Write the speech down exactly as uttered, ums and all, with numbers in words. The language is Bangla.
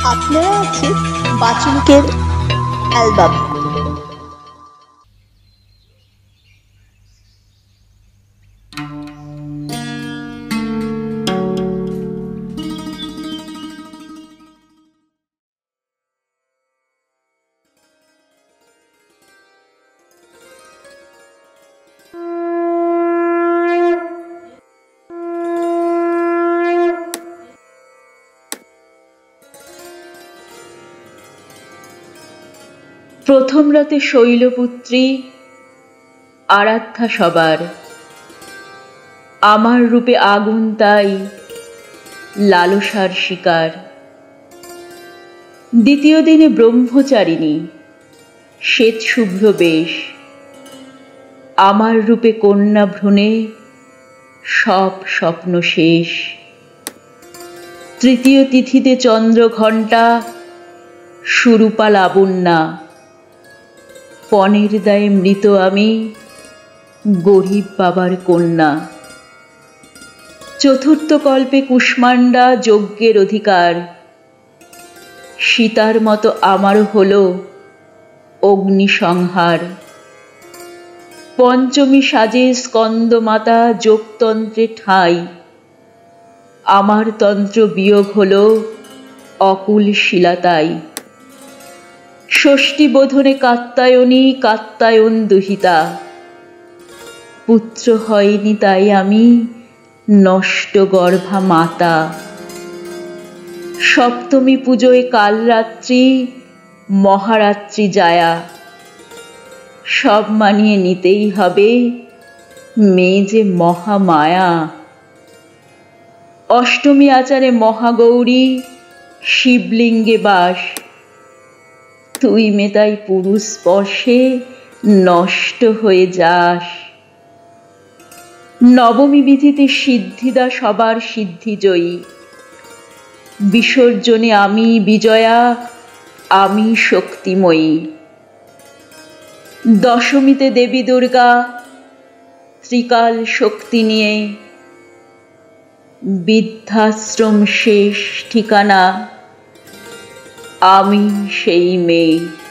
আপনারা আছেন বাচনিকের অ্যালবাম। প্রথম রাতে শৈলপুত্রী আরাধ্যা সবার, আমার রূপে আগুন তাই লালসার শিকার। দ্বিতীয় দিনে ব্রহ্মচারিণী শ্বেত শুভ্র বেশ, আমার রূপে কন্যা ভ্রূণে সব স্বপ্ন শেষ। তৃতীয় তিথিতে চন্দ্রঘণ্টা সুরূপা লাবণ্যা, পণের দায়ে মৃত আমি গরিব বাবার কন্যা। চতুর্থ কল্পে কুষ্মাণ্ডা যজ্ঞের অধিকার, সীতার মতো আমারও হলো অগ্নিসংহার। পঞ্চমী সাজে স্কন্দমাতা যোগতন্ত্রে ঠাঁই, আমার তন্ত্র বিয়োগ হলো অকুল শিলাতাই। ষষ্ঠী বোধনে কাত্যায়নী কাত্যায়ন দুহিতা, পুত্র হয়নি তাই আমি নষ্ট গর্ভা মাতা। সপ্তমী পুজোয় কালরাত্রি মহারাত্রি যায়া, সব মানিয়ে নিতেই হবে মেয়ে যে মহামায়া। অষ্টমী আচারে মহাগৌরী শিবলিঙ্গে বাস, তুই মেতাই পুরুষ স্পর্শে নষ্ট হয়ে যাস। নবমী বিধিতে সিদ্ধিদা সবার সিদ্ধিজয়ী, বিসর্জনে আমি বিজয়া আমি শক্তিময়ী। দশমীতে দেবী দুর্গা ত্রিকাল শক্তি নিয়ে, বৃদ্ধাশ্রম শেষ ঠিকানা আমি সেই মেয়ে।